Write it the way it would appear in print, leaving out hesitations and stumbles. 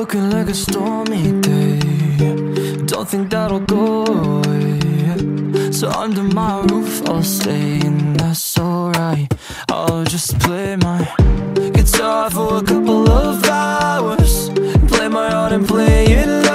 looking like a stormy day. Don't think that'll go away. So under my roof I'll stay, and that's alright. I'll just play my guitar for a couple of hours, play my heart and play it loud.